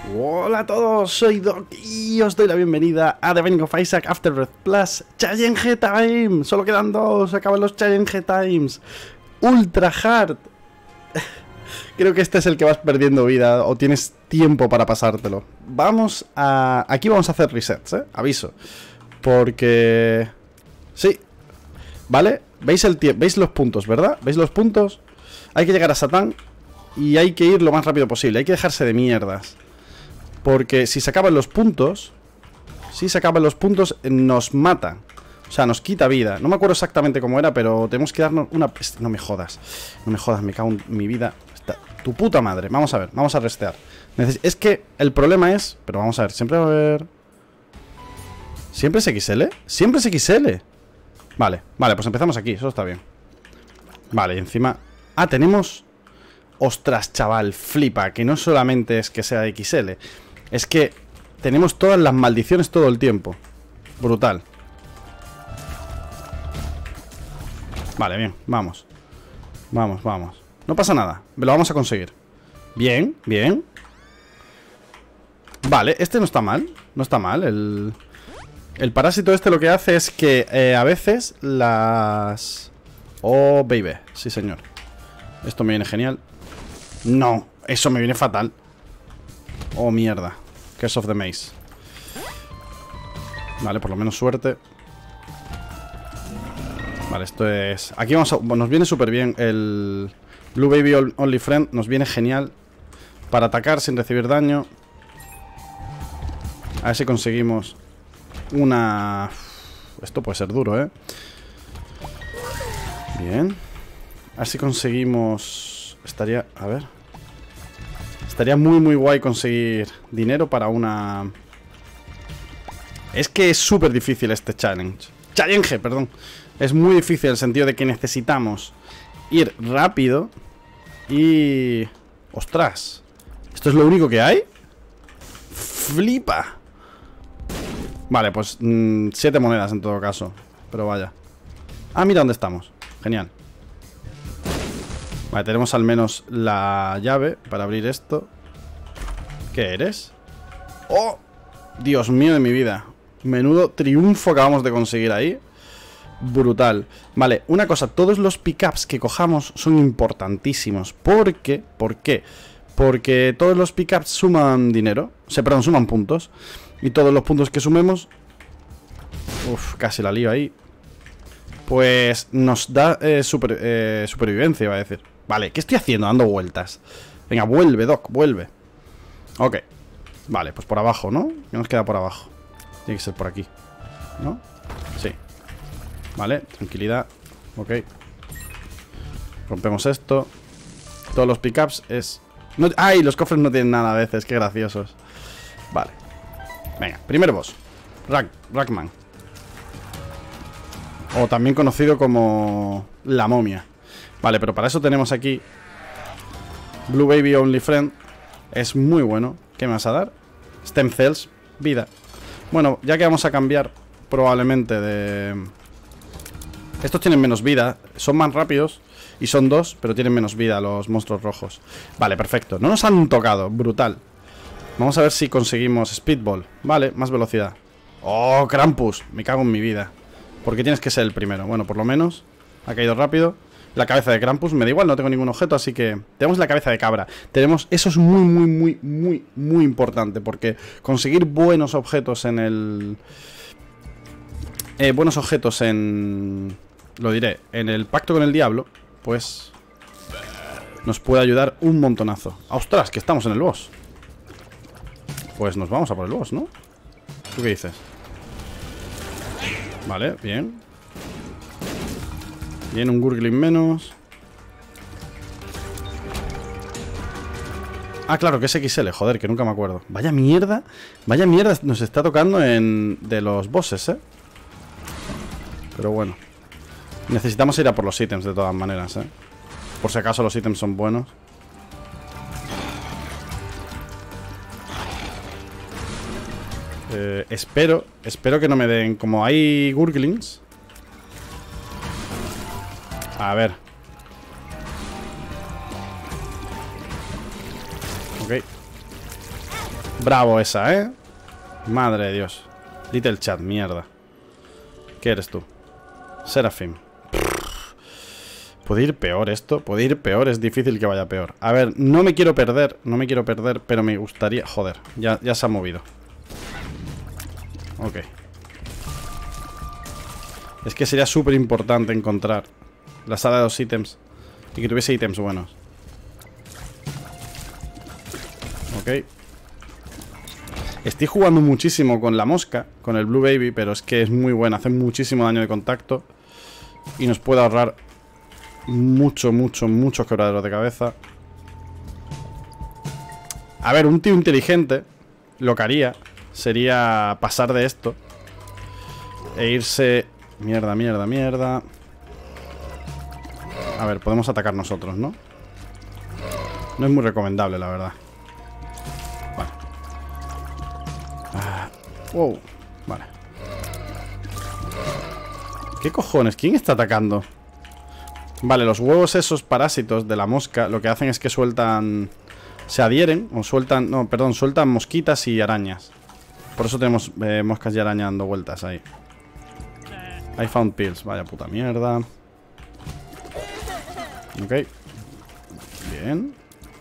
Hola a todos, soy Doc y os doy la bienvenida a The Binding of Isaac Afterbirth Plus Challenge Time. Solo quedan dos, se acaban los Challenge Times. Ultra Hard. Creo que este es el que vas perdiendo vida o tienes tiempo para pasártelo. Vamos a... Aquí vamos a hacer resets, aviso. Porque... Sí. ¿Vale? ¿Veis el tiempo? ¿Veis los puntos, verdad? ¿Veis los puntos? Hay que llegar a Satán y hay que ir lo más rápido posible. Hay que dejarse de mierdas. Porque si se acaban los puntos... nos mata. O sea, nos quita vida. No me acuerdo exactamente cómo era, pero tenemos que darnos una... No me jodas. No me jodas, me cago en mi vida. Tu puta madre. Vamos a ver, vamos a restear. Es que el problema es... Pero vamos a ver, siempre va a haber... ¿Siempre es XL? ¿Siempre es XL? Vale, pues empezamos aquí, eso está bien. Vale, y encima... Ah, tenemos... Ostras, chaval, flipa. Que no solamente es que sea XL. Es que tenemos todas las maldiciones todo el tiempo. Brutal. Vale, bien, vamos. Vamos. No pasa nada, lo vamos a conseguir. Bien. Vale, este no está mal. No está mal, el parásito este lo que hace es que a veces las... Oh, baby, sí señor. Esto me viene genial. No, eso me viene fatal. Oh, mierda. Curse of the Maze. Vale, por lo menos suerte. Vale, esto es... Aquí vamos a... Nos viene súper bien el... Blue Baby Only Friend. Nos viene genial para atacar sin recibir daño. A ver si conseguimos una... Esto puede ser duro, Bien. A ver si conseguimos... Estaría... A ver... Estaría muy guay conseguir dinero para una... Es que es súper difícil este challenge. Challenge, perdón. Es muy difícil en el sentido de que necesitamos ir rápido y... ¡Ostras! ¿Esto es lo único que hay? ¡Flipa! Vale, pues 7 monedas en todo caso. Pero vaya. Ah, mira dónde estamos. Genial. Vale, tenemos al menos la llave para abrir esto. ¿Qué eres? ¡Oh! Dios mío de mi vida. Menudo triunfo acabamos de conseguir ahí. Brutal. Vale, una cosa. Todos los pickups que cojamos son importantísimos. ¿Por qué? Porque todos los pickups suman dinero. Perdón, suman puntos. Y todos los puntos que sumemos... Uf, casi la lío ahí. Pues nos da supervivencia, iba a decir. Vale, ¿qué estoy haciendo? Dando vueltas. Venga, vuelve, Doc, vuelve. Ok. Vale, pues por abajo, ¿no? ¿Qué nos queda por abajo? Tiene que ser por aquí, ¿no? Sí. Vale, tranquilidad. Ok. Rompemos esto. Todos los pickups es... No... ¡Ay! Los cofres no tienen nada a veces, qué graciosos. Vale. Venga, primer boss. Rackman. O también conocido como la momia. Vale, pero para eso tenemos aquí Blue Baby Only Friend. Es muy bueno. ¿Qué me vas a dar? Stem Cells, vida. Bueno, ya que vamos a cambiar probablemente de... Estos tienen menos vida. Son más rápidos y son 2, pero tienen menos vida los monstruos rojos. Vale, perfecto. No nos han tocado, brutal. Vamos a ver si conseguimos Speedball. Vale, más velocidad. Oh, Krampus, me cago en mi vida. ¿Por qué tienes que ser el primero? Bueno, por lo menos ha caído rápido. La cabeza de Krampus, me da igual, no tengo ningún objeto, así que... Tenemos la cabeza de cabra. Tenemos... Eso es muy importante, porque conseguir buenos objetos en el... buenos objetos en... Lo diré, en el pacto con el diablo, pues... Nos puede ayudar un montonazo. ¡Ostras! Que estamos en el boss. Pues nos vamos a por el boss, ¿no? ¿Tú qué dices? Vale, bien. Bien, un Gurgling menos. Ah, claro, que es XL, joder, que nunca me acuerdo. Vaya mierda nos está tocando de los bosses, Pero bueno. Necesitamos ir a por los ítems de todas maneras, Por si acaso los ítems son buenos. Espero que no me den... Como hay Gurglings. A ver. Ok. Bravo esa, ¿eh? Madre de Dios. Little Chat, mierda. ¿Qué eres tú? Seraphim. ¿Puede ir peor esto? Puede ir peor, es difícil que vaya peor. A ver, no me quiero perder, pero me gustaría... Joder, ya se ha movido. Ok. Es que sería súper importante encontrar la sala de los ítems y que tuviese ítems buenos. Ok. Estoy jugando muchísimo con la mosca, con el Blue Baby, pero es que es muy buena, hace muchísimo daño de contacto y nos puede ahorrar muchos quebraderos de cabeza. A ver, un tío inteligente lo que haría sería pasar de esto e irse... Mierda. A ver, podemos atacar nosotros, ¿no? No es muy recomendable, la verdad. Vale. Wow. Vale. ¿Qué cojones? ¿Quién está atacando? Vale, los huevos esos parásitos de la mosca lo que hacen es que sueltan... Se adhieren, o sueltan... No, perdón, sueltan mosquitas y arañas. Por eso tenemos moscas y arañas dando vueltas ahí. I found pills, vaya puta mierda. Ok. Bien.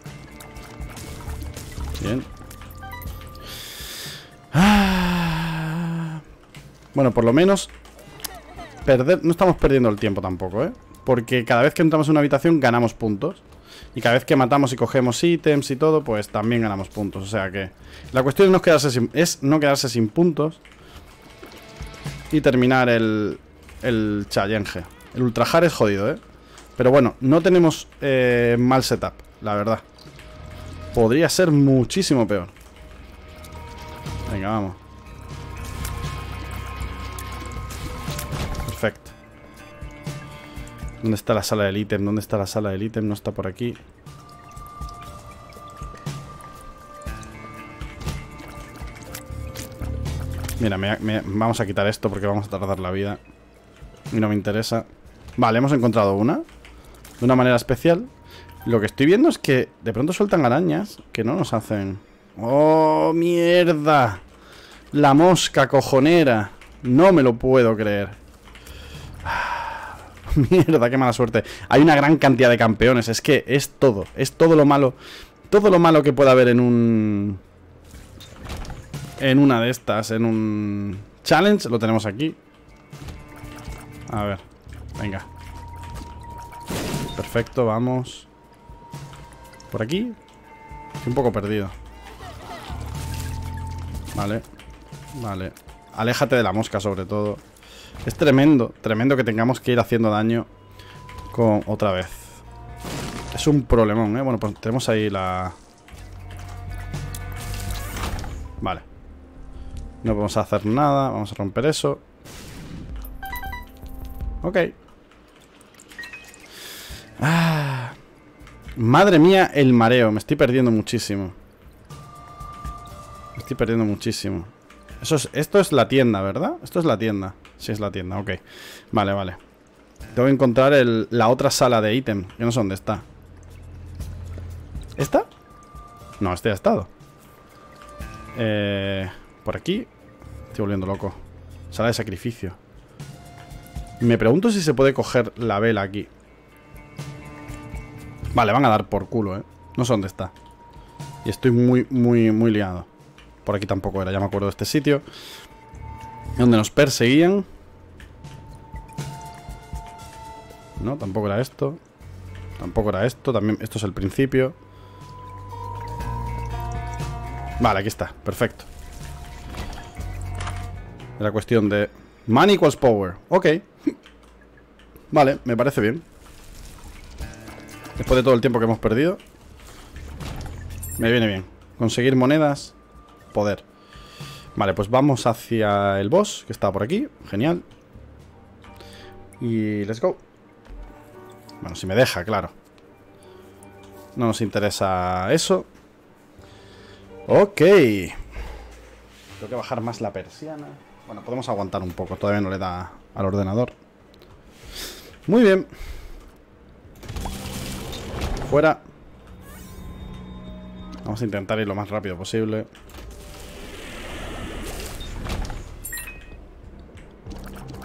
Bueno, por lo menos no estamos perdiendo el tiempo tampoco, ¿eh? Porque cada vez que entramos en una habitación ganamos puntos. Y cada vez que matamos y cogemos ítems y todo, pues también ganamos puntos. O sea que la cuestión es no quedarse sin puntos y terminar el challenge. El ultrajar es jodido, ¿eh? Pero bueno, no tenemos mal setup, la verdad. Podría ser muchísimo peor. Venga, vamos. Perfecto. ¿Dónde está la sala del ítem? ¿Dónde está la sala del ítem? No está por aquí. Mira, vamos a quitar esto porque vamos a tardar la vida. Y no me interesa. Vale, hemos encontrado una. De una manera especial. Lo que estoy viendo es que de pronto sueltan arañas que no nos hacen... ¡Oh, mierda! La mosca cojonera. No me lo puedo creer. Mierda, qué mala suerte. Hay una gran cantidad de campeones. Es que es todo. Es todo lo malo. Todo lo malo que pueda haber en un... En una de estas. En un... Challenge. Lo tenemos aquí. A ver. Venga. Perfecto, vamos. Por aquí. Estoy un poco perdido. Vale. Vale. Aléjate de la mosca sobre todo. Es tremendo, tremendo que tengamos que ir haciendo daño con otra vez. Es un problemón, ¿eh? Bueno, pues tenemos ahí la... Vale. No podemos hacer nada. Vamos a romper eso. Ok. Madre mía, el mareo. Me estoy perdiendo muchísimo. Esto es la tienda, ¿verdad? Esto es la tienda. Sí, es la tienda, ok. Vale, vale. Tengo que encontrar la otra sala de ítem. Yo no sé dónde está. ¿Esta? No, este ya ha estado. Por aquí. Estoy volviendo loco. Sala de sacrificio. Me pregunto si se puede coger la vela aquí. Vale, van a dar por culo, ¿eh? No sé dónde está. Y estoy muy liado. Por aquí tampoco era, ya me acuerdo de este sitio. Donde nos perseguían. No, tampoco era esto. Tampoco era esto. También esto es el principio. Vale, aquí está. Perfecto. Era cuestión de... Money equals power. Ok. Vale, me parece bien. Después de todo el tiempo que hemos perdido, me viene bien. Conseguir monedas. Poder. Vale, pues vamos hacia el boss, que está por aquí. Genial. Y let's go. Bueno, si me deja, claro. No nos interesa eso. Ok. Tengo que bajar más la persiana. Bueno, podemos aguantar un poco. Todavía no le da al ordenador. Muy bien. Fuera. Vamos a intentar ir lo más rápido posible.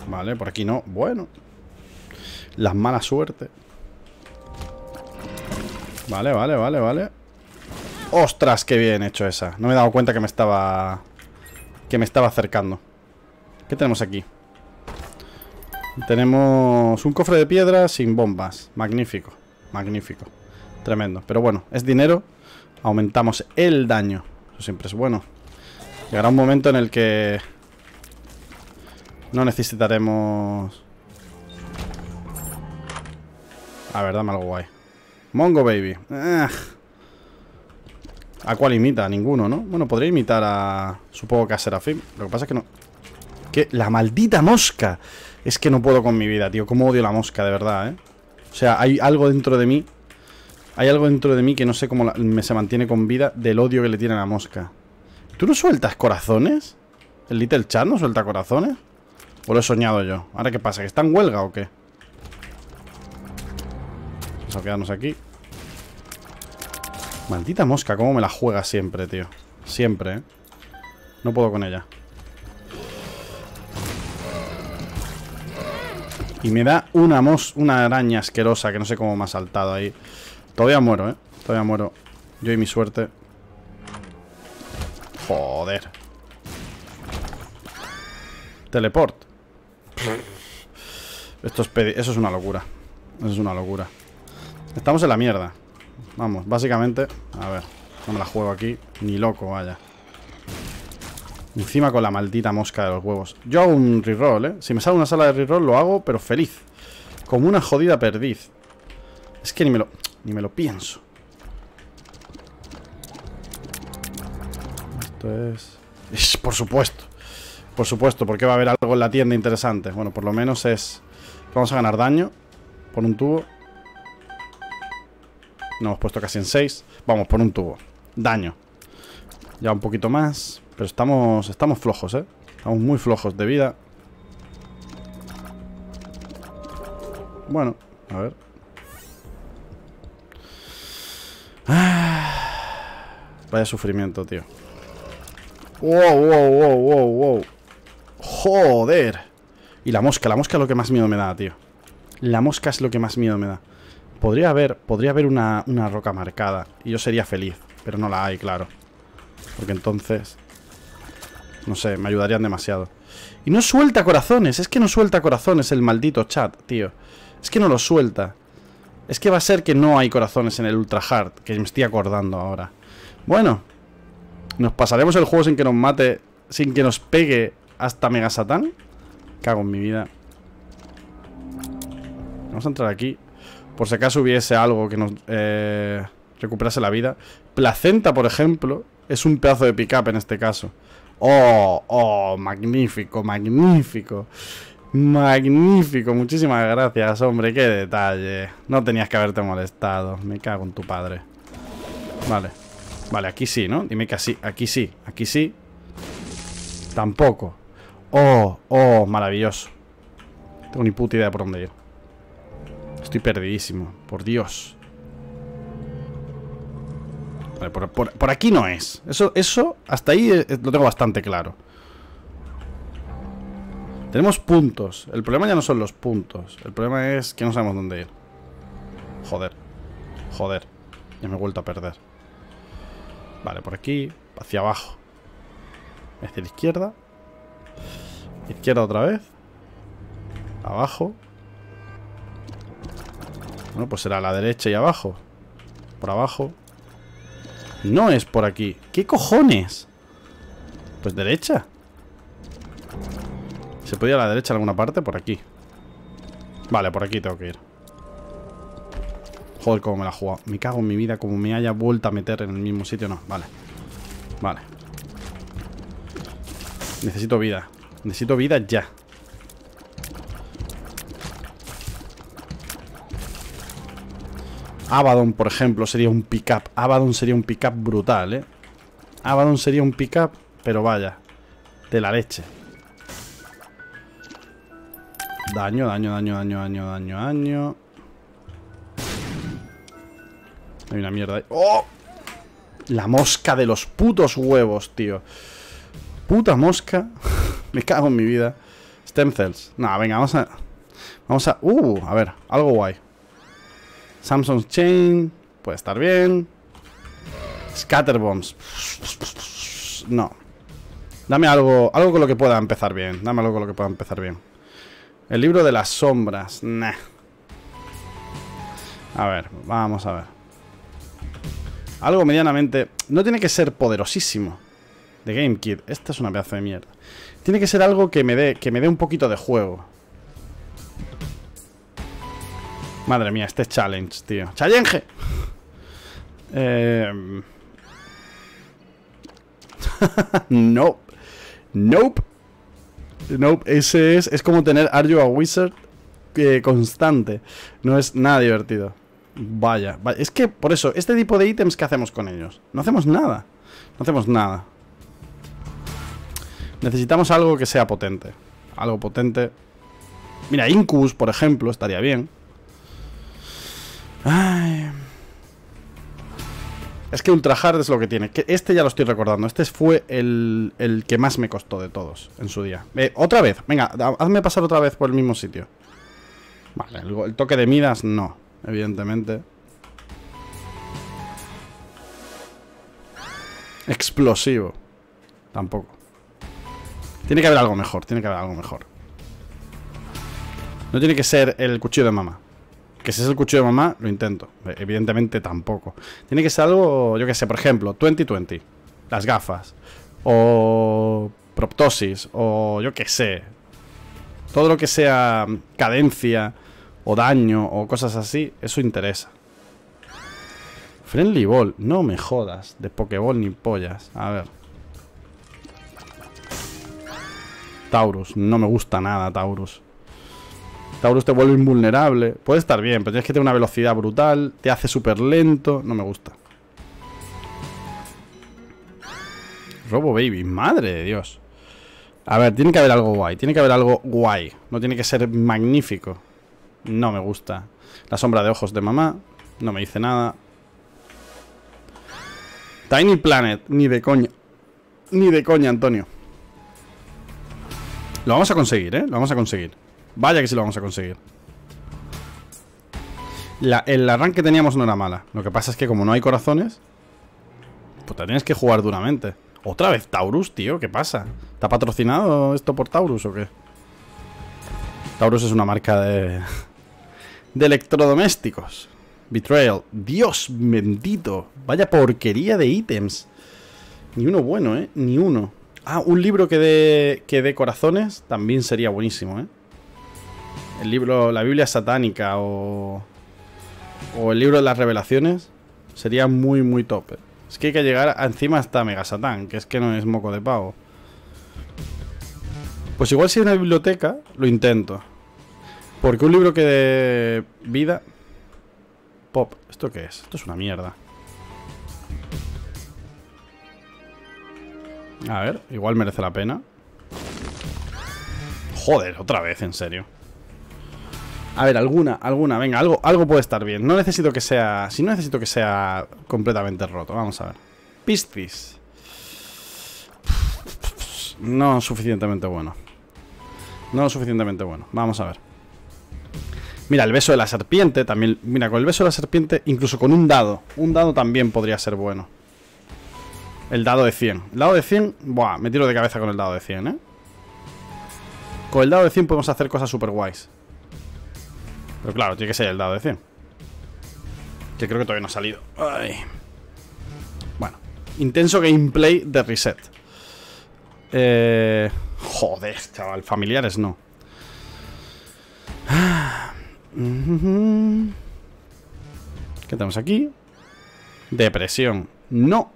Vale, por aquí no. Bueno. La mala suerte. Vale, vale, vale, vale. ¡Ostras! ¡Qué bien hecho esa! No me he dado cuenta que me estaba... acercando. ¿Qué tenemos aquí? Tenemos un cofre de piedra sin bombas. Magnífico. Magnífico. Tremendo. Pero bueno, es dinero. Aumentamos el daño. Eso siempre es bueno. Llegará un momento en el que... no necesitaremos... A ver, dame algo guay. Mongo Baby. ¿A cuál imita? A ninguno, ¿no? Bueno, podría imitar a... supongo que a Seraphim. Lo que pasa es que no... ¿Qué? ¡La maldita mosca! Es que no puedo con mi vida, tío. Cómo odio la mosca, de verdad, ¿eh? O sea, hay algo dentro de mí. Hay algo dentro de mí que no sé cómo se mantiene con vida del odio que le tiene a la mosca. ¿Tú no sueltas corazones? ¿El Little Chat no suelta corazones? ¿O lo he soñado yo? ¿Ahora qué pasa? ¿Que está en huelga o qué? Vamos a quedarnos aquí. Maldita mosca, cómo me la juega siempre, tío. Siempre, ¿eh? No puedo con ella. Y me da una araña asquerosa que no sé cómo me ha saltado ahí. Todavía muero, ¿eh? Todavía muero. Yo y mi suerte. Joder. Teleport. Eso es una locura. Eso es una locura. Estamos en la mierda. Vamos, básicamente. A ver, no me la juego aquí. Ni loco, vaya. Encima con la maldita mosca de los huevos. Yo hago un reroll, ¿eh? Si me sale una sala de reroll lo hago, pero feliz. Como una jodida perdiz. Es que ni me lo pienso. Esto es... Por supuesto. Por supuesto, porque va a haber algo en la tienda interesante. Bueno, por lo menos es... Vamos a ganar daño por un tubo. No hemos puesto casi en 6. Vamos, por un tubo. Daño. Ya un poquito más. Pero estamos flojos, ¿eh? Estamos muy flojos de vida. Bueno, a ver. Vaya sufrimiento, tío. Wow, wow, wow, wow, wow. Joder. Y la mosca es lo que más miedo me da, tío. La mosca es lo que más miedo me da. Podría haber una roca marcada y yo sería feliz, pero no la hay, claro. Porque entonces... no sé, me ayudarían demasiado. Y no suelta corazones, es que no suelta corazones el maldito chat, tío. Es que no lo suelta. Es que va a ser que no hay corazones en el Ultra Hard, que me estoy acordando ahora. Bueno, nos pasaremos el juego sin que nos mate, sin que nos pegue hasta Mega Satán. Cago en mi vida. Vamos a entrar aquí. Por si acaso hubiese algo que nos recuperase la vida. Placenta, por ejemplo, es un pedazo de pick-up en este caso. Oh, oh, magnífico, magnífico. Magnífico, muchísimas gracias, hombre, qué detalle. No tenías que haberte molestado. Me cago en tu padre. Vale. Vale, aquí sí, ¿no? Dime que así, aquí sí, aquí sí. Tampoco. Oh, oh, maravilloso. Tengo ni puta idea por dónde ir. Estoy perdidísimo, por Dios. Vale, por aquí no es. Eso hasta ahí lo tengo bastante claro. Tenemos puntos. El problema ya no son los puntos. El problema es que no sabemos dónde ir. Joder. Joder. Ya me he vuelto a perder. Vale, por aquí. Hacia abajo. Hacia la izquierda. Izquierda otra vez. Abajo. Bueno, pues será a la derecha y abajo. Por abajo. No es por aquí. ¿Qué cojones? Pues derecha. ¿Se puede ir a la derecha en alguna parte? Por aquí. Vale, por aquí tengo que ir. Joder, cómo me la he jugado. Me cago en mi vida, como me haya vuelto a meter en el mismo sitio. No, vale. Vale. Necesito vida. Necesito vida ya. Abaddon, por ejemplo, sería un pick-up. Abaddon sería un pick-up brutal, ¿eh? Abaddon sería un pick-up, pero vaya, de la leche. Daño, daño, daño, daño, daño, daño, daño. Hay una mierda ahí. ¡Oh! La mosca de los putos huevos, tío. Puta mosca. Me cago en mi vida. Stem cells. No, venga, vamos a... a ver, algo guay. Samsung's Chain. Puede estar bien. Scatter bombs. No. Dame algo con lo que pueda empezar bien. Dame algo con lo que pueda empezar bien. El libro de las sombras. Nah. A ver, vamos a ver. Algo medianamente... No tiene que ser poderosísimo. The Game Kid. Esta es una pedazo de mierda. Tiene que ser algo que me dé un poquito de juego. Madre mía, este challenge, tío. ¡Challenge! Nope. Nope. Nope. Ese es como tener Are You a Wizard constante. No es nada divertido. Vaya. Es que, por eso, este tipo de ítems, ¿qué hacemos con ellos? No hacemos nada. No hacemos nada. Necesitamos algo que sea potente. Algo potente. Mira, Incus, por ejemplo, estaría bien. Ay. Es que Ultra Hard es lo que tiene. Este ya lo estoy recordando. Este fue el que más me costó de todos en su día. Otra vez. Venga, hazme pasar otra vez por el mismo sitio. Vale, el toque de Midas no, evidentemente. Explosivo. Tampoco. Tiene que haber algo mejor. Tiene que haber algo mejor. No tiene que ser el cuchillo de mamá. Que si es el cuchillo de mamá, lo intento. Evidentemente tampoco. Tiene que ser algo, yo que sé, por ejemplo, 2020. Las gafas. O proptosis. O yo que sé. Todo lo que sea cadencia o daño o cosas así, eso interesa. Friendly Ball. No me jodas. De Pokéball ni pollas. A ver. Taurus. No me gusta nada, Taurus. Taurus te vuelve invulnerable. Puede estar bien, pero tienes que tener una velocidad brutal. Te hace súper lento. No me gusta. Robo Baby. Madre de Dios. A ver, tiene que haber algo guay. Tiene que haber algo guay. No tiene que ser magnífico. No me gusta. La sombra de ojos de mamá. No me dice nada. Tiny Planet. Ni de coña. Ni de coña, Antonio. Lo vamos a conseguir, ¿eh? Lo vamos a conseguir. Vaya que sí lo vamos a conseguir. El arranque que teníamos no era mala. Lo que pasa es que como no hay corazones, pues te tienes que jugar duramente. ¿Otra vez Taurus, tío? ¿Qué pasa? ¿Está patrocinado esto por Taurus o qué? Taurus es una marca de electrodomésticos. Betrayal. Dios bendito. Vaya porquería de ítems. Ni uno bueno, ¿eh? Ni uno. Ah, un libro que dé corazones también sería buenísimo, ¿eh? El libro, la Biblia satánica o el libro de las revelaciones sería muy, muy top. Es que hay que llegar encima hasta Mega Satán, que es que no es moco de pavo. Pues igual si hay una biblioteca, lo intento. Porque un libro que dé vida... Pop, ¿esto qué es? Esto es una mierda. A ver, igual merece la pena. Joder, otra vez, en serio. A ver, alguna, venga, algo puede estar bien. No necesito que sea... Si no necesito que sea completamente roto. Vamos a ver. Piscis. No suficientemente bueno. No suficientemente bueno. Vamos a ver. Mira, el beso de la serpiente también. Mira, con el beso de la serpiente, incluso con un dado. Un dado también podría ser bueno. El dado de 100. El dado de 100, buah, me tiro de cabeza con el dado de 100, ¿eh? Con el dado de 100 podemos hacer cosas super guays. Pero claro, tiene que ser el dado de 100. Que creo que todavía no ha salido. Ay. Bueno, intenso gameplay de Reset. Joder, chaval, familiares no. ¿Qué tenemos aquí? Depresión. No.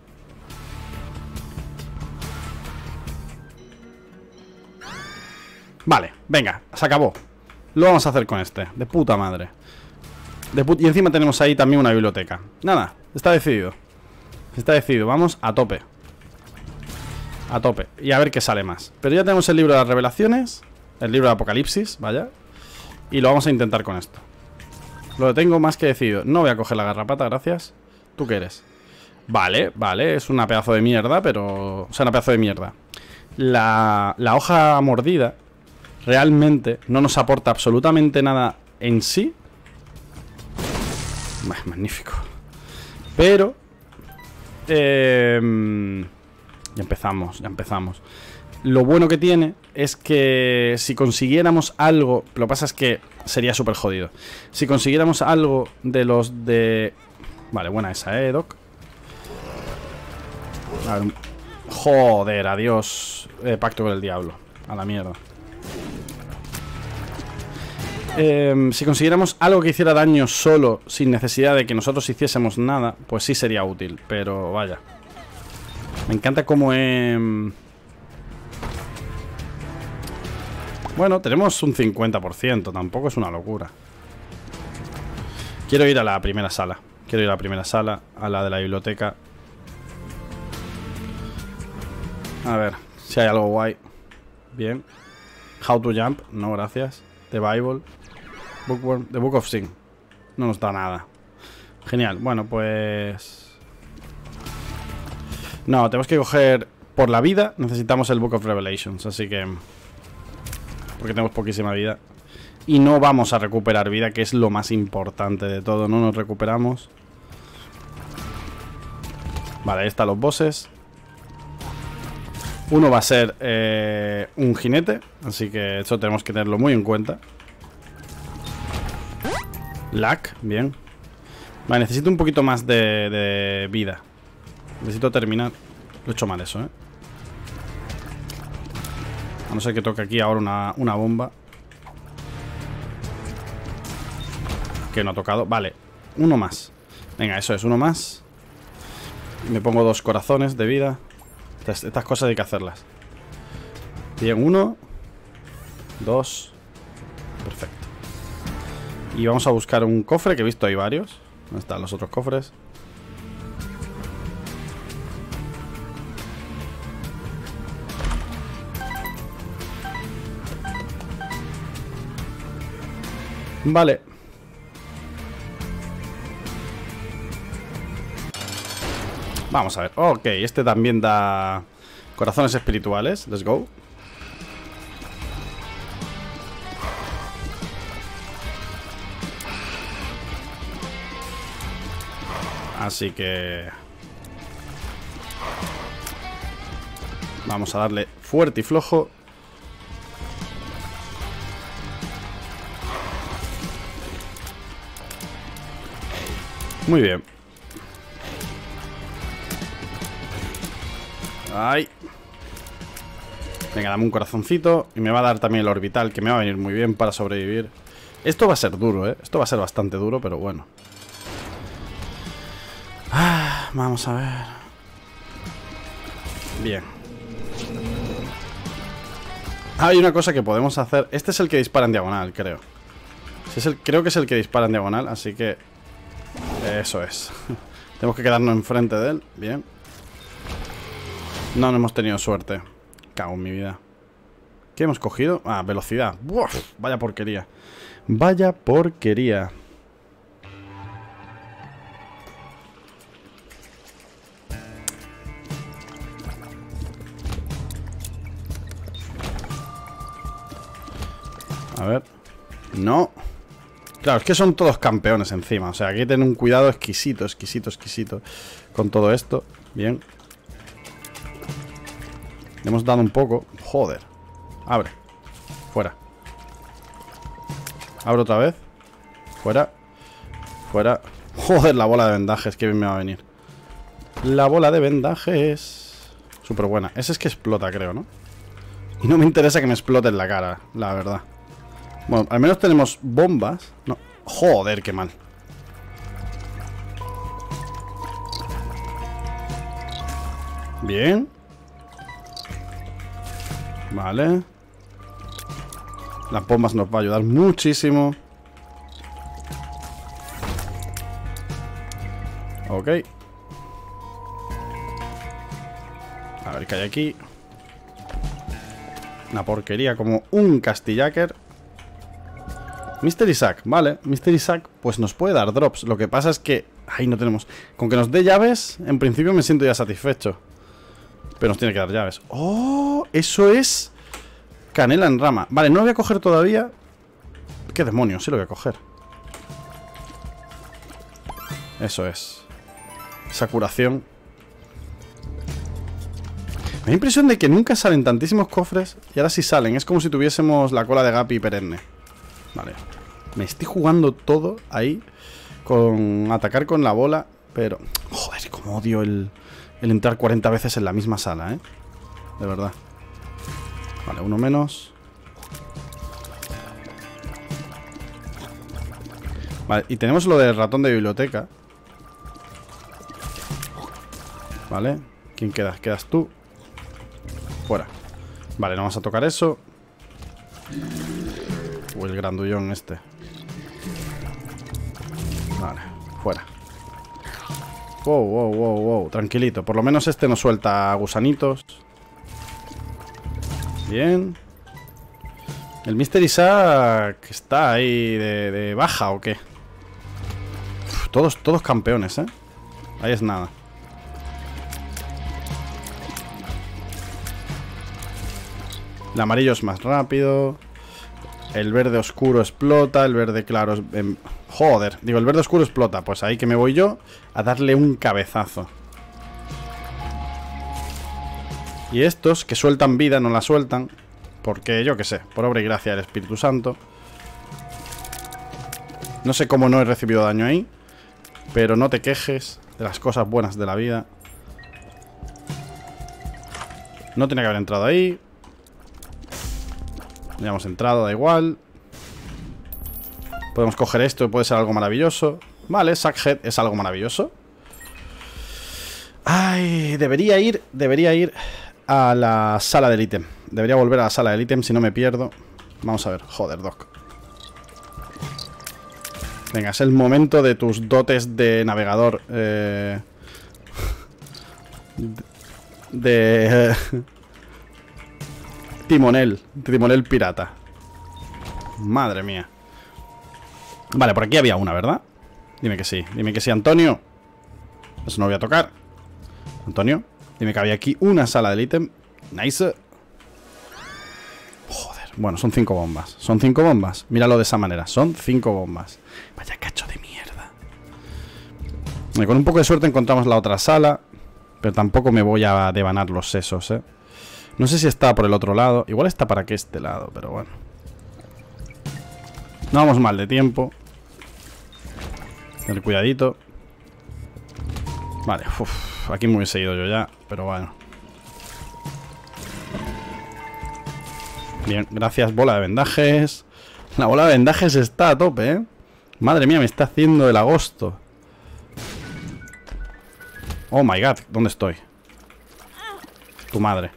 Vale, venga, se acabó. Lo vamos a hacer con este, de puta madre. Y encima tenemos ahí también una biblioteca. Nada, está decidido. Está decidido, vamos a tope. A tope, y a ver qué sale más. Pero ya tenemos el libro de las revelaciones. El libro de Apocalipsis, vaya. Y lo vamos a intentar con esto. Lo tengo más que decidido. No voy a coger la garrapata, gracias. ¿Tú qué eres? Vale, vale, es una pedazo de mierda, pero... O sea, una pedazo de mierda. La hoja mordida realmente no nos aporta absolutamente nada en sí. Magnífico. Pero ya empezamos. Lo bueno que tiene es que si consiguiéramos algo... Lo que pasa es que sería súper jodido. Si consiguiéramos algo de los de... Vale, buena esa, Doc. A ver, joder, adiós. Pacto con el diablo. A la mierda. Si consiguiéramos algo que hiciera daño solo, sin necesidad de que nosotros hiciésemos nada, pues sí sería útil. Pero vaya. Me encanta cómo Bueno, tenemos un 50%. Tampoco es una locura. Quiero ir a la primera sala. A la de la biblioteca. A ver, si hay algo guay. Bien. How to jump, no gracias. The Bible. Bookworm, The Book of Sin. No nos da nada. Genial, bueno pues... No, tenemos que coger... Por la vida necesitamos el Book of Revelations. Así que... Porque tenemos poquísima vida. Y no vamos a recuperar vida, que es lo más importante de todo. No nos recuperamos. Vale, ahí están los bosses. Uno va a ser un jinete, así que eso tenemos que tenerlo muy en cuenta. Lag, bien. Vale, necesito un poquito más de vida. Necesito terminar. Lo he hecho mal eso, A no ser que toque aquí ahora una bomba. Que no ha tocado. Vale, uno más. Venga, eso es, uno más. Me pongo 2 corazones de vida. Estas cosas hay que hacerlas. Bien, 1 2. Perfecto. Y vamos a buscar un cofre, que he visto hay varios. ¿Dónde están los otros cofres? Vale. Vamos a ver. Ok, este también da corazones espirituales. Let's go. Así que... Vamos a darle fuerte y flojo. Muy bien. Ay. Venga, dame un corazoncito. Y me va a dar también el orbital, que me va a venir muy bien para sobrevivir. Esto va a ser duro, Esto va a ser bastante duro, pero bueno. Vamos a ver. Bien. Hay una cosa que podemos hacer. Este es el que dispara en diagonal, creo. Creo que es el que dispara en diagonal, así que... Eso es. Tenemos que quedarnos enfrente de él. Bien. No hemos tenido suerte. Cago en mi vida. ¿Qué hemos cogido? Ah, velocidad. Uf, vaya porquería. Vaya porquería. A ver. No. Claro, es que son todos campeones encima. O sea, hay que tener un cuidado exquisito, exquisito, exquisito con todo esto. Bien. Le hemos dado un poco. Joder. Abre. Fuera. Abre otra vez. Fuera. Fuera. Joder, la bola de vendajes. Qué bien me va a venir. La bola de vendajes. Súper buena. Ese es que explota, creo, ¿no? Y no me interesa que me explote en la cara, la verdad. Bueno, al menos tenemos bombas. No. Joder, qué mal. Bien. Vale. Las bombas nos va a ayudar muchísimo. Ok. A ver qué hay aquí. Una porquería como un castillaker. Mystery Sack, vale. Mystery Sack pues nos puede dar drops. Lo que pasa es que... Ahí no tenemos... Con que nos dé llaves, en principio me siento ya satisfecho. Pero nos tiene que dar llaves. ¡Oh! Eso es... Canela en rama. Vale, no lo voy a coger todavía. ¿Qué demonios? Sí lo voy a coger. Eso es. Esa curación. Me da impresión de que nunca salen tantísimos cofres. Y ahora sí salen. Es como si tuviésemos la cola de Gapi perenne. Vale. Me estoy jugando todo ahí. Con atacar con la bola. Pero... Joder, como odio el entrar 40 veces en la misma sala, ¿eh? De verdad. Vale, uno menos. Vale, y tenemos lo del ratón de biblioteca. Vale. ¿Quién quedas? Quedas tú. Fuera. Vale, no vamos a tocar eso. O el grandullón este. Vale, fuera. Wow, wow, wow, wow. Tranquilito. Por lo menos este nos suelta gusanitos. Bien. ¿El Mystery Sack está ahí de baja o qué? Uf, todos campeones, ¿eh? Ahí es nada. El amarillo es más rápido. El verde oscuro explota. El verde claro es... Joder, digo, el verde oscuro explota. Pues ahí que me voy yo a darle un cabezazo. Y estos que sueltan vida no la sueltan. Porque yo qué sé, por obra y gracia del Espíritu Santo. No sé cómo no he recibido daño ahí. Pero no te quejes de las cosas buenas de la vida. No tenía que haber entrado ahí. Ya hemos entrado, da igual. Podemos coger esto, puede ser algo maravilloso. Vale, Sackhead es algo maravilloso. Ay, debería ir a la sala del ítem. Debería volver a la sala del ítem si no me pierdo. Vamos a ver, joder, Doc. Venga, es el momento de tus dotes de navegador. Timonel pirata. Madre mía. Vale, por aquí había una, ¿verdad? Dime que sí, Antonio. Eso no lo voy a tocar. Antonio, dime que había aquí una sala del ítem. Nice. Joder, bueno, son 5 bombas. Son 5 bombas, míralo de esa manera. Son 5 bombas. Vaya cacho de mierda. Y con un poco de suerte encontramos la otra sala. Pero tampoco me voy a devanar los sesos, ¿eh? No sé si está por el otro lado. Igual está para este lado, pero bueno. No vamos mal de tiempo. Tener cuidadito. Vale, uf, aquí me hubiese ido yo ya, pero bueno. Bien, gracias, bola de vendajes. La bola de vendajes está a tope, ¿eh? Madre mía, me está haciendo el agosto. Oh my god, ¿dónde estoy? Tu madre.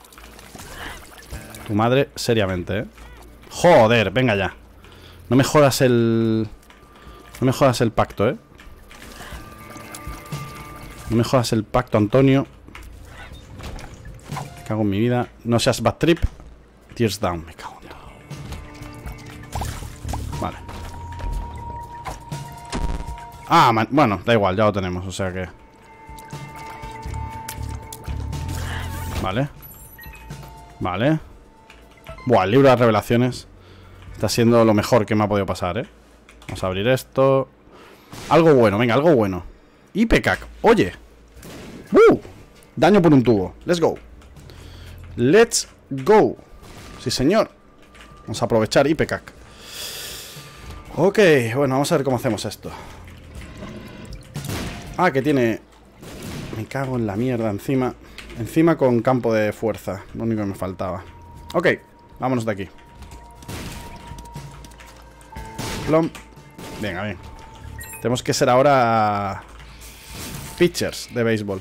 Tu madre, seriamente, ¿eh? Joder, venga ya. No me jodas el... No me jodas el pacto, ¿eh? No me jodas el pacto, Antonio. Me cago en mi vida. No seas bad trip. Tears down, me cago en todo. Vale. Ah, man. Bueno, da igual, ya lo tenemos, o sea que... Vale. Vale. Buah, el libro de las revelaciones está siendo lo mejor que me ha podido pasar, ¿eh? Vamos a abrir esto. Algo bueno, venga, algo bueno. Ipecac, oye. Daño por un tubo, let's go. Let's go. Sí, señor. Vamos a aprovechar Ipecac. Ok, bueno, vamos a ver cómo hacemos esto. Ah, que tiene... Me cago en la mierda encima. Encima con campo de fuerza. Lo único que me faltaba. Ok, vámonos de aquí. Plom. Venga, bien. Tenemos que ser ahora pitchers de béisbol.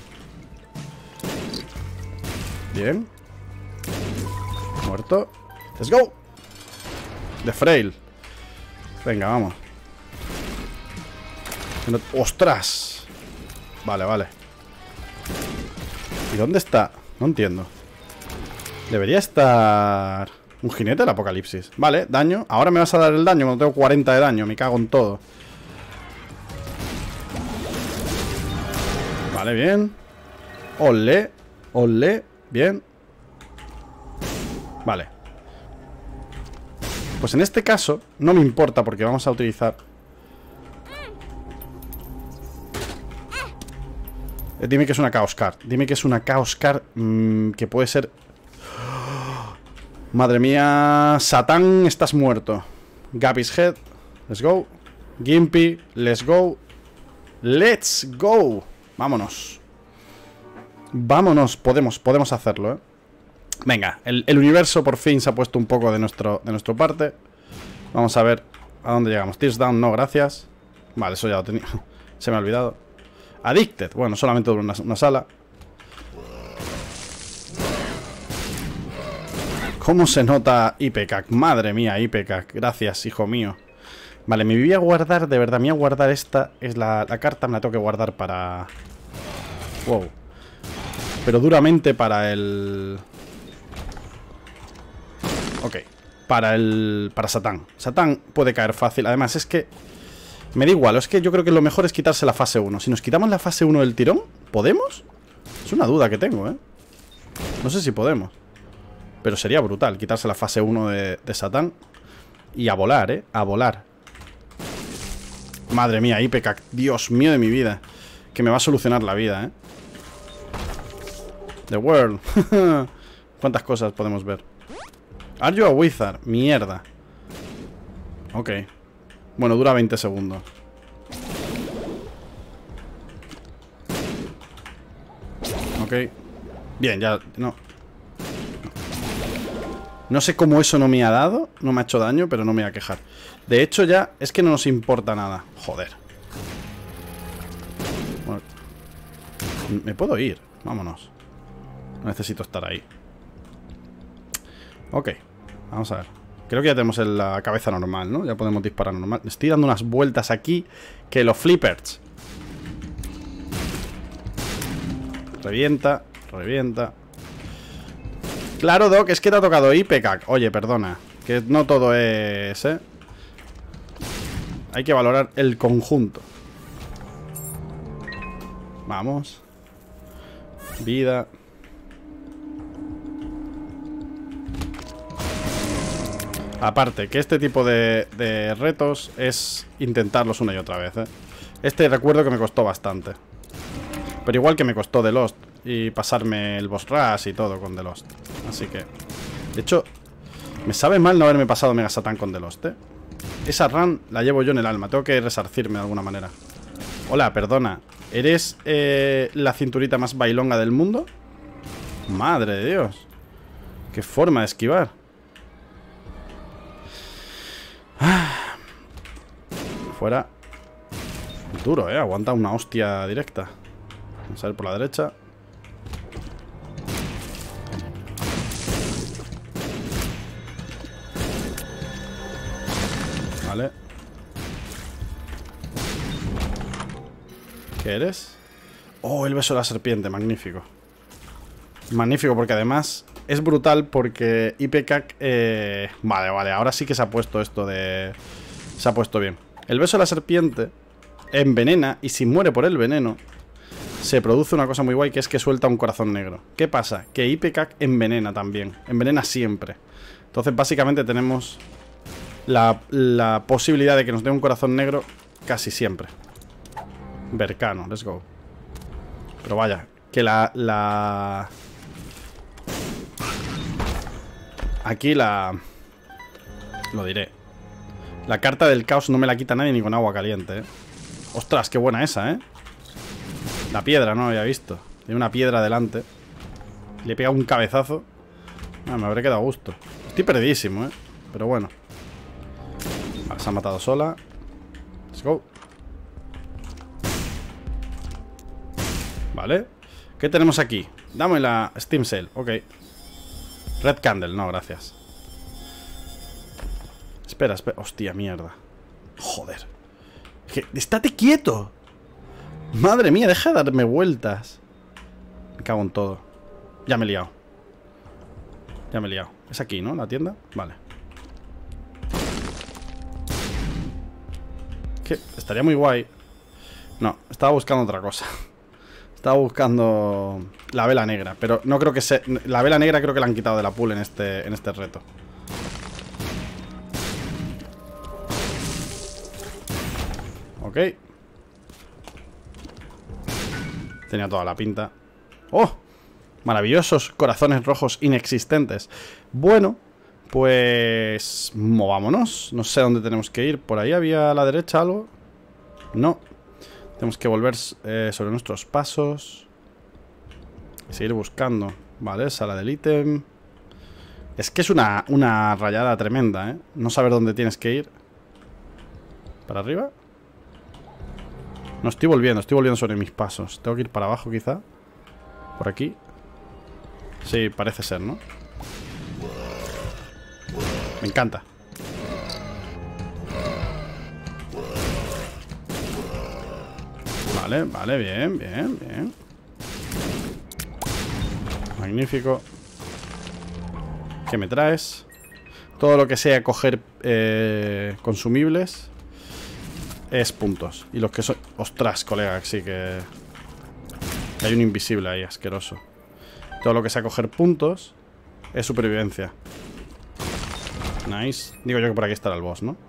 Bien. Muerto. Let's go. De Frail. Venga, vamos. ¡Ostras! Vale, vale. ¿Y dónde está? No entiendo. Debería estar... un jinete del apocalipsis. Vale, daño. Ahora me vas a dar el daño cuando tengo 40 de daño. Me cago en todo. Vale, bien. Olé. Olé. Bien. Vale. Pues en este caso no me importa porque vamos a utilizar... Dime que es una Chaos Card. Dime que es una Chaos Card que puede ser... Madre mía. Satán, estás muerto. Gabby's Head. Let's go. Gimpy. Let's go. Let's go. Vámonos. Vámonos. Podemos hacerlo, ¿eh? Venga, el universo por fin se ha puesto un poco de nuestro parte. Vamos a ver a dónde llegamos. Tears Down, no, gracias. Vale, eso ya lo tenía. Se me ha olvidado. Addicted, bueno, solamente dura una sala. ¿Cómo se nota Ipecac? Madre mía, Ipecac. Gracias, hijo mío. Vale, me voy a guardar, de verdad, me voy a guardar esta. Es la carta, me la tengo que guardar para... Wow. Pero duramente para el... Ok. Para Satán. Satán puede caer fácil. Además, es que... Me da igual, es que yo creo que lo mejor es quitarse la fase 1. Si nos quitamos la fase 1 del tirón, ¿podemos? Es una duda que tengo, ¿eh? No sé si podemos. Pero sería brutal quitarse la fase 1 de Satán. Y a volar, ¿eh? A volar. Madre mía, Ipecac. Dios mío de mi vida. Que me va a solucionar la vida, ¿eh? The World. ¿Cuántas cosas podemos ver? Are you a wizard? Mierda. Ok. Bueno, dura 20 segundos. Ok. Bien, ya... No. No sé cómo eso no me ha dado. No me ha hecho daño, pero no me voy a quejar. De hecho ya es que no nos importa nada. Joder. Bueno. Me puedo ir. Vámonos. No necesito estar ahí. Ok. Vamos a ver. Creo que ya tenemos la cabeza normal, ¿no? Ya podemos disparar normal. Estoy dando unas vueltas aquí que los flippers. Revienta. Revienta. Claro, Doc, es que te ha tocado Ipecac. Oye, perdona. Que no todo es, ¿eh? Hay que valorar el conjunto. Vamos. Vida. Aparte, que este tipo de retos es intentarlos una y otra vez, ¿eh? Este recuerdo que me costó bastante. Pero igual que me costó The Lost. Y pasarme el boss rush y todo con The Lost. Así que... De hecho, me sabe mal no haberme pasado Mega Satan con The Lost, ¿eh? Esa run la llevo yo en el alma. Tengo que resarcirme de alguna manera. Hola, perdona. ¿Eres la cinturita más bailonga del mundo? Madre de Dios. Qué forma de esquivar. Fuera. Duro, aguanta una hostia directa. Vamos a ver por la derecha. Vale. ¿Qué eres? Oh, el beso de la serpiente, magnífico. Magnífico porque además es brutal porque Ipecac... Vale, vale, ahora sí que se ha puesto esto de... Se ha puesto bien. El beso de la serpiente envenena y si muere por el veneno se produce una cosa muy guay que es que suelta un corazón negro. ¿Qué pasa? Que Ipecac envenena también. Envenena siempre. Entonces básicamente tenemos la posibilidad de que nos dé un corazón negro casi siempre. Vercano, let's go. Pero vaya, que aquí lo diré. La carta del caos no me la quita nadie ni con agua caliente, ¿eh? Ostras, qué buena esa, ¿eh? La piedra, no lo había visto. Tiene una piedra delante. Le he pegado un cabezazo. Me habré quedado a gusto. Estoy perdidísimo, ¿eh? Pero bueno. Vale, se ha matado sola. Let's go. Vale. ¿Qué tenemos aquí? Dame la Steam Sale. Ok. Red Candle. No, gracias. Espera, espera. Hostia, mierda. Joder. ¡Estate quieto! Madre mía, deja de darme vueltas. Me cago en todo. Ya me he liado. Ya me he liado. Es aquí, ¿no? La tienda. Vale. Que estaría muy guay. No, estaba buscando otra cosa. Estaba buscando la vela negra. Pero no creo que sea... La vela negra creo que la han quitado de la pool en este reto. Ok. Tenía toda la pinta. ¡Oh! Maravillosos corazones rojos inexistentes. Bueno, pues movámonos. No sé a dónde tenemos que ir. ¿Por ahí había a la derecha algo? No. Tenemos que volver sobre nuestros pasos y seguir buscando. Vale, sala del ítem. Es que es una rayada tremenda, ¿eh? No saber dónde tienes que ir. ¿Para arriba? No, estoy volviendo sobre mis pasos. Tengo que ir para abajo quizá. Por aquí. Sí, parece ser, ¿no? Me encanta. Vale, vale, bien, bien, bien. Magnífico. ¿Qué me traes? Todo lo que sea coger consumibles es puntos. Y los que son... Ostras, colega, sí que... Hay un invisible ahí, asqueroso. Todo lo que sea coger puntos es supervivencia. Nice. Digo yo que por aquí estará el boss, ¿no?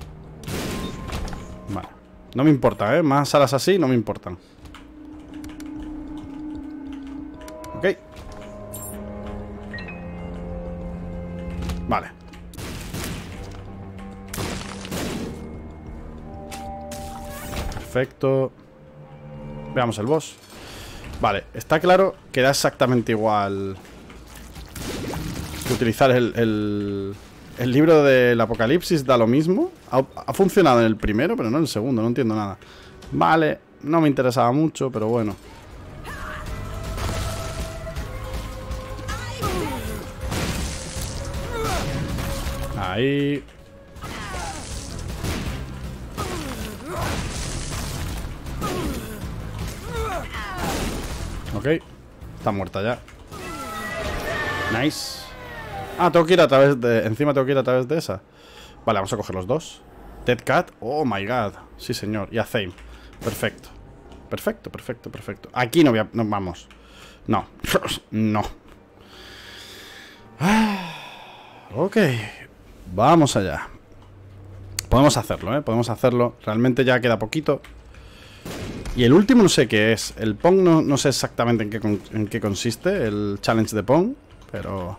Vale. No me importa, ¿eh? Más salas así no me importan. Ok. Vale. Perfecto. Veamos el boss. Vale, está claro que da exactamente igual que utilizar el libro del apocalipsis. Da lo mismo. Ha funcionado en el primero, pero no en el segundo. No entiendo nada. Vale, no me interesaba mucho, pero bueno. Ahí. Ok. Está muerta ya. Nice. Ah, tengo que ir a través de... Encima tengo que ir a través de esa. Vale, vamos a coger los dos. Dead Cat. Oh my god. Sí, señor. Y a Thame. Perfecto. Perfecto, perfecto, perfecto. Aquí no voy a... No, vamos. No. No. Ok. Vamos allá. Podemos hacerlo, ¿eh? Podemos hacerlo. Realmente ya queda poquito. Y el último no sé qué es. El Pong no sé exactamente en qué consiste. El challenge de Pong. Pero...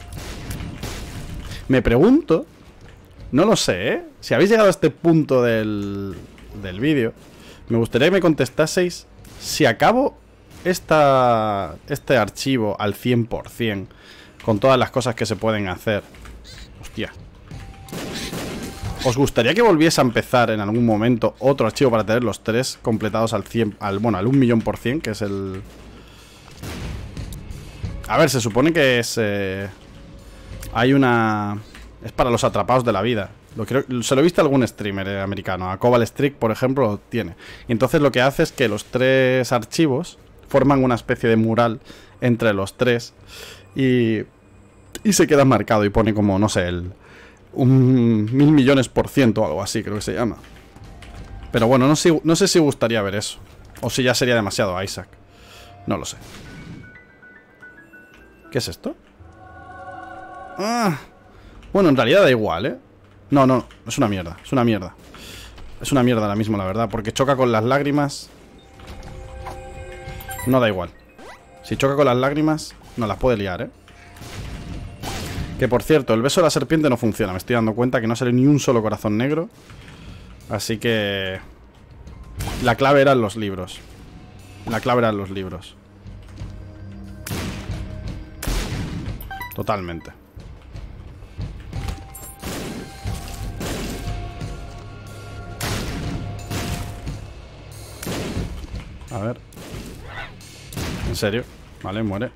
Me pregunto... No lo sé, ¿eh? Si habéis llegado a este punto del vídeo, me gustaría que me contestaseis si acabo este archivo al 100%, con todas las cosas que se pueden hacer. Hostia. ¿Os gustaría que volviese a empezar en algún momento otro archivo para tener los tres completados al 100, bueno, al 1.000.000%, que es el... A ver, se supone que es... hay una... Es para los atrapados de la vida. Se lo he visto a algún streamer americano. A Cobalt Streak, por ejemplo, lo tiene. Y entonces lo que hace es que los tres archivos forman una especie de mural entre los tres. Y se queda marcado y pone como, no sé, un 1000.000.000% o algo así, creo que se llama. Pero bueno, no sé si gustaría ver eso. O si ya sería demasiado Isaac. No lo sé. ¿Qué es esto? ¡Ah! Bueno, en realidad da igual, ¿eh? No, no, es una mierda, es una mierda. Es una mierda ahora mismo, la verdad, porque choca con las lágrimas. No da igual. Si choca con las lágrimas, no las puede liar, ¿eh? Que por cierto, el beso de la serpiente no funciona. Me estoy dando cuenta que no sale ni un solo corazón negro. Así que... La clave eran los libros. La clave eran los libros. Totalmente. A ver. En serio. Vale, muere.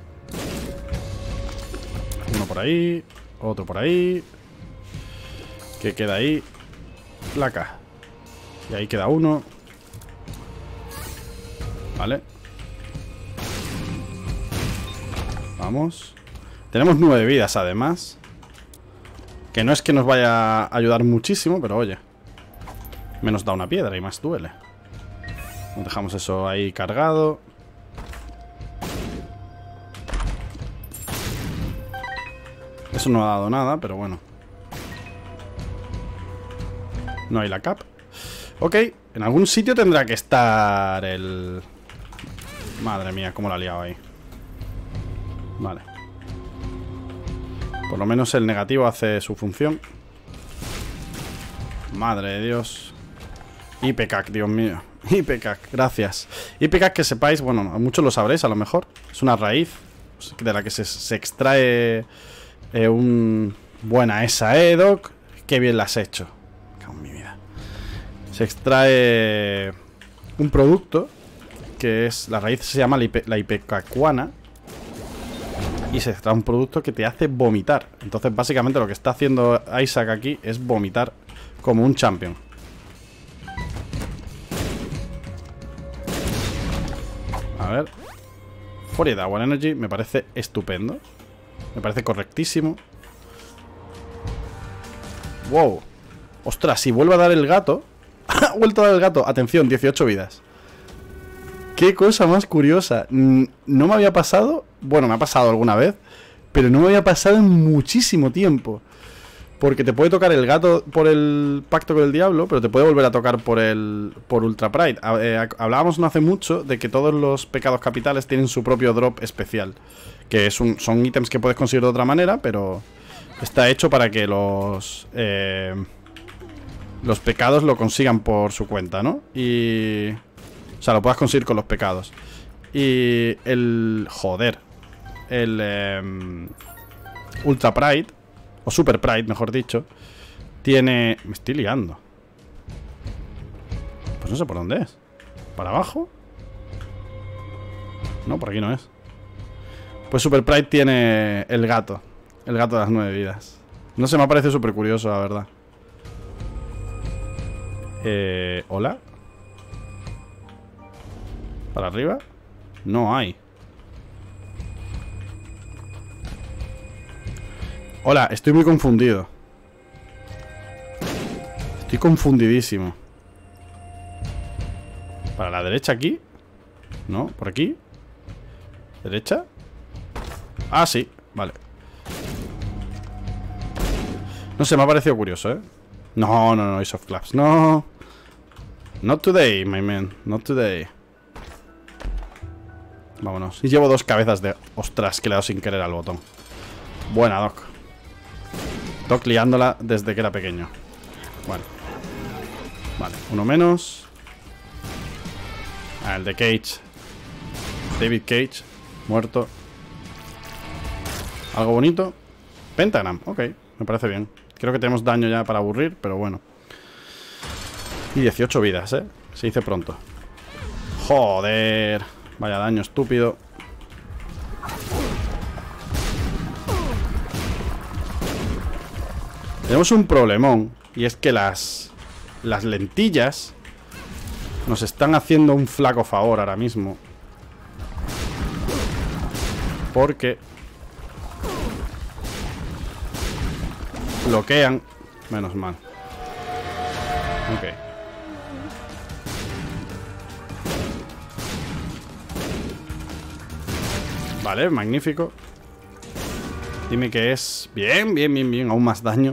Uno por ahí. Otro por ahí. ¿Qué queda ahí? Placa. Y ahí queda uno. Vale. Vamos. Tenemos 9 vidas además. Que no es que nos vaya a ayudar muchísimo, pero oye. Menos da una piedra y más duele. Dejamos eso ahí cargado. Eso no ha dado nada, pero bueno. No hay la cap. Ok, en algún sitio tendrá que estar el... Madre mía, cómo la ha liado ahí. Vale. Por lo menos el negativo hace su función. Madre de Dios. IPCAC, Dios mío. IPCAC, gracias. IPCAC, que sepáis, bueno, muchos lo sabréis a lo mejor. Es una raíz de la que se extrae un... Buena esa, Doc. Qué bien la has hecho. Cago en mi vida. Se extrae un producto que es... La raíz se llama la ipecacuana. Y se extrae un producto que te hace vomitar. Entonces básicamente lo que está haciendo Isaac aquí es vomitar como un champion. A ver. Furia de Hour Energy me parece estupendo. Me parece correctísimo. Wow. Ostras, si vuelve a dar el gato. Ha vuelto a dar el gato. Atención, 18 vidas. Qué cosa más curiosa. No me había pasado. Bueno, me ha pasado alguna vez, pero no me había pasado en muchísimo tiempo. Porque te puede tocar el gato por el pacto con el diablo, pero te puede volver a tocar por Ultra Pride. Hablábamos no hace mucho de que todos los pecados capitales tienen su propio drop especial. Que son ítems que puedes conseguir de otra manera, pero está hecho para que los pecados lo consigan por su cuenta, ¿no? Y... O sea, lo puedas conseguir con los pecados. Y el... Joder. El... Ultra Pride, o Super Pride, mejor dicho, tiene... Me estoy liando. Pues no sé por dónde es. ¿Para abajo? No, por aquí no es. Pues Super Pride tiene el gato. El gato de las 9 vidas. No sé, me ha parecido súper curioso, la verdad. ¿Hola? ¿Para arriba? No hay. Hola, estoy muy confundido. Estoy confundidísimo. ¿Para la derecha aquí? ¿No? ¿Por aquí? ¿Derecha? Ah, sí, vale. No sé, me ha parecido curioso, ¿eh? No, no, no, Ace of Clubs, no. Not today, my man, not today. Vámonos. Y llevo 2 cabezas de... Ostras, que le he dado sin querer al botón. Buena, Doc. Doc liándola desde que era pequeño. Bueno. Vale, uno menos. Ah, el de Cage. David Cage. Muerto. Algo bonito. Pentagram, ok, me parece bien. Creo que tenemos daño ya para aburrir, pero bueno. Y 18 vidas, se dice pronto. Joder. Vaya daño estúpido. Tenemos un problemón. Y es que las lentillas nos están haciendo un flaco favor ahora mismo. Porque bloquean. Menos mal. Ok. Vale, magnífico. Dime que es... Bien, bien, bien, bien. Aún más daño.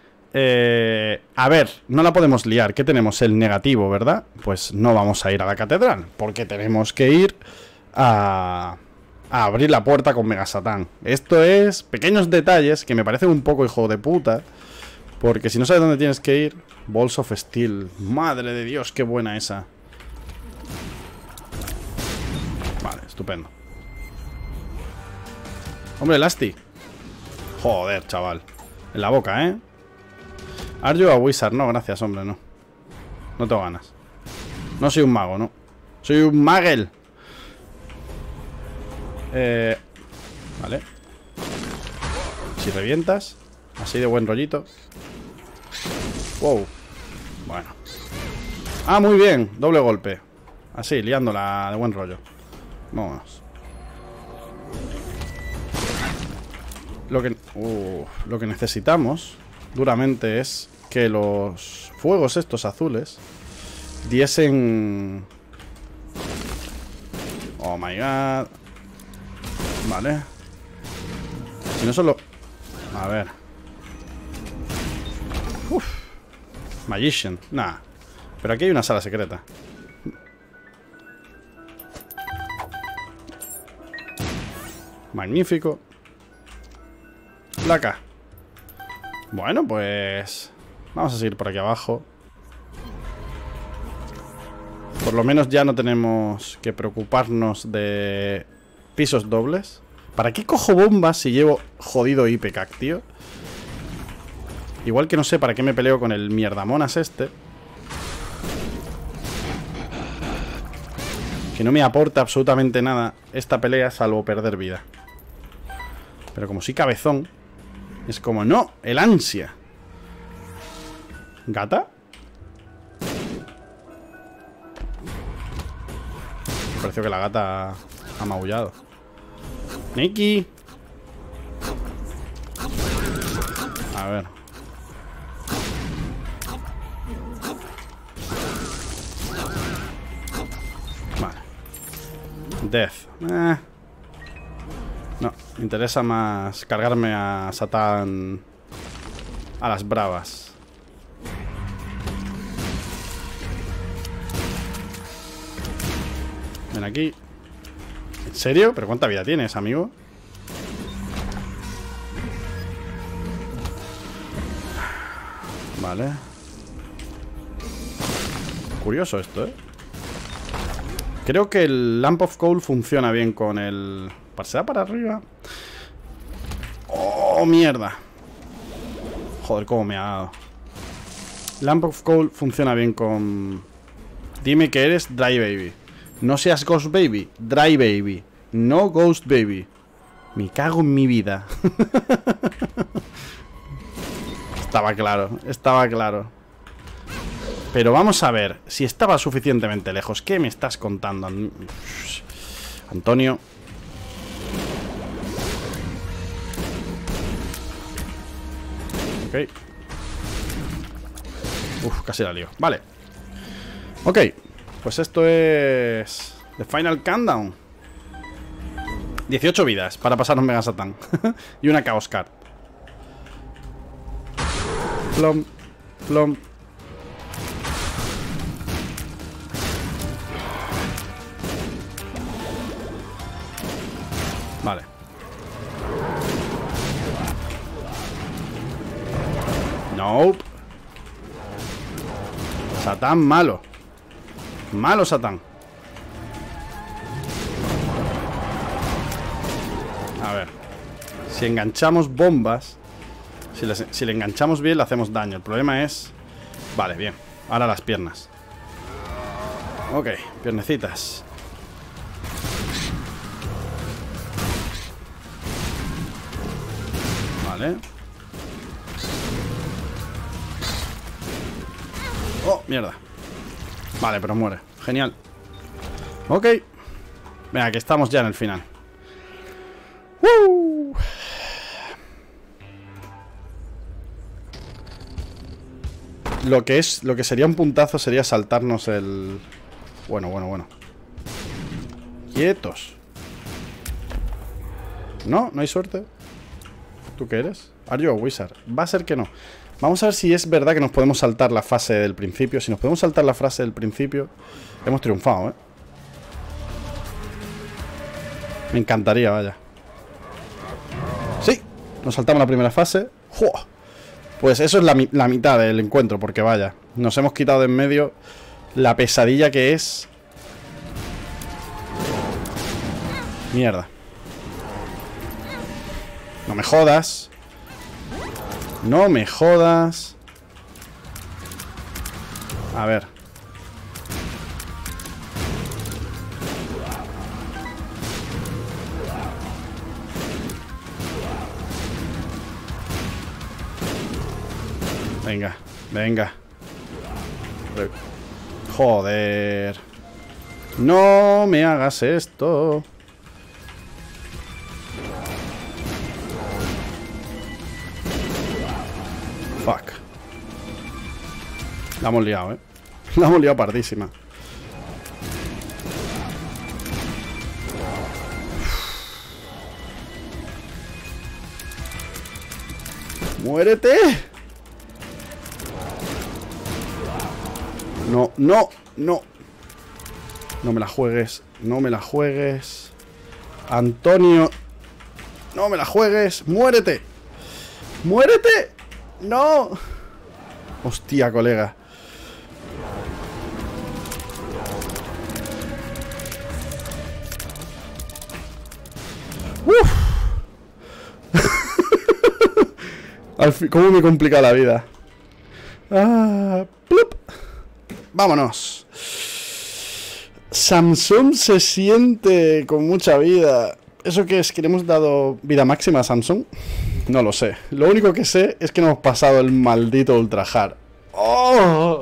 A ver, no la podemos liar. ¿Qué tenemos? El negativo, ¿verdad? Pues no vamos a ir a la catedral, porque tenemos que ir a abrir la puerta con Mega Satán. Esto es pequeños detalles que me parecen un poco hijo de puta, porque si no sabes dónde tienes que ir... Balls of Steel. Madre de Dios, qué buena esa. Vale, estupendo. Hombre, Lasti. Joder, chaval. En la boca, ¿eh? Are you a wizard? No, gracias, hombre, no. No tengo ganas. No soy un mago, no. Soy un magel. Vale. Si revientas. Así de buen rollito. Wow. Bueno. Ah, muy bien. Doble golpe. Así, liándola de buen rollo. Vámonos. Lo que necesitamos duramente es que los fuegos estos azules diesen... Oh my god. Vale. Si no solo... A ver. Uf. Magician. Nah. Pero aquí hay una sala secreta. Magnífico. Placa. Bueno, pues... vamos a seguir por aquí abajo. Por lo menos ya no tenemos que preocuparnos de pisos dobles. ¿Para qué cojo bombas si llevo jodido Ipecac, tío? Igual que no sé para qué me peleo con el mierdamonas este. Que no me aporta absolutamente nada esta pelea salvo perder vida. Pero como soy cabezón, es como, no, el ansia. ¿Gata? Me pareció que la gata ha maullado. Nikki. A ver. Vale. Death. No, me interesa más cargarme a Satán a las bravas. Ven aquí. ¿En serio? ¿Pero cuánta vida tienes, amigo? Vale. Curioso esto, ¿eh? Creo que el Lamp of Coal funciona bien con el... ¿Pasea para arriba? ¡Oh, mierda! Joder, cómo me ha dado. Lamp of Coal funciona bien con... Dime que eres Dry Baby. No seas Ghost Baby, Dry Baby. No Ghost Baby. Me cago en mi vida. Estaba claro, estaba claro. Pero vamos a ver, si estaba suficientemente lejos. ¿Qué me estás contando, Antonio? Ok. Uf, casi la lío. Vale. Ok. Pues esto es... The Final Countdown. 18 vidas para pasar un Mega Satán. Y una Chaos Card. Plom. Plom. Vale. Nope. Satán malo. Malo Satán. A ver. Si enganchamos bombas, si le enganchamos bien, le hacemos daño. El problema es... Vale, bien. Ahora las piernas. Ok, piernecitas. Vale. Oh, mierda. Vale, pero muere. Genial. Ok. Venga, que estamos ya en el final. ¡Woo! Lo que sería un puntazo sería saltarnos el... Bueno. Quietos. No, no hay suerte. ¿Tú qué eres? Are you a wizard? Va a ser que no. Vamos a ver si es verdad que nos podemos saltar la fase del principio. Si nos podemos saltar la fase del principio, hemos triunfado, ¿eh? Me encantaría, vaya. Sí, nos saltamos la primera fase. ¡Jua! Pues eso es la mitad del encuentro, porque vaya, nos hemos quitado de en medio la pesadilla que es. Mierda. No me jodas. No me jodas. A ver. Venga, venga. Joder. No me hagas esto. Fuck. La hemos liado, ¿eh? La hemos liado pardísima. ¡Muérete! No, no, no. No me la juegues. No me la juegues. Antonio. No me la juegues. ¡Muérete! ¡Muérete! ¡No! Hostia, colega. ¡Uf! Al fin, ¿cómo me complica la vida? Ah, ¡plup! Vámonos. Samsung se siente con mucha vida. ¿Eso qué es? ¿Que le hemos dado vida máxima a Samsung? No lo sé. Lo único que sé es que no hemos pasado el maldito Ultra Hard. ¡Oh!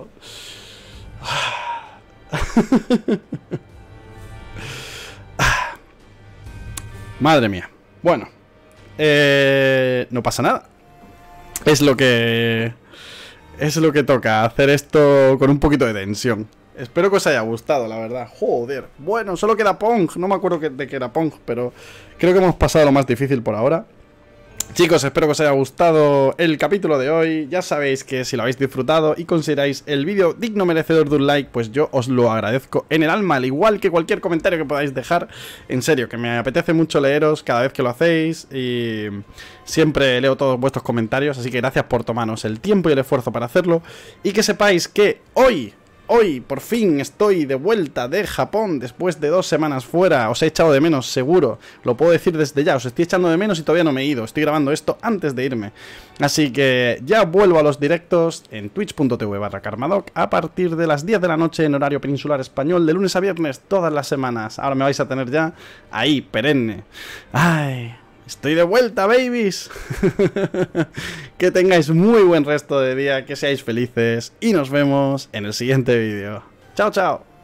Madre mía. Bueno. No pasa nada. Es lo que toca. Hacer esto con un poquito de tensión. Espero que os haya gustado, la verdad. Joder. Bueno, solo queda Pong. No me acuerdo de qué era Pong, pero creo que hemos pasado lo más difícil por ahora. Chicos, espero que os haya gustado el capítulo de hoy. Ya sabéis que si lo habéis disfrutado y consideráis el vídeo digno merecedor de un like, pues yo os lo agradezco en el alma, al igual que cualquier comentario que podáis dejar. En serio, que me apetece mucho leeros cada vez que lo hacéis y siempre leo todos vuestros comentarios, así que gracias por tomarnos el tiempo y el esfuerzo para hacerlo. Y que sepáis que hoy, por fin estoy de vuelta de Japón después de 2 semanas fuera. Os he echado de menos, seguro. Lo puedo decir desde ya. Os estoy echando de menos y todavía no me he ido. Estoy grabando esto antes de irme. Así que ya vuelvo a los directos en twitch.tv/karmadoc a partir de las 10 de la noche en horario peninsular español, de lunes a viernes, todas las semanas. Ahora me vais a tener ya ahí, perenne. ¡Ay! ¡Estoy de vuelta, babies! Que tengáis muy buen resto de día, que seáis felices y nos vemos en el siguiente vídeo. ¡Chao, chao!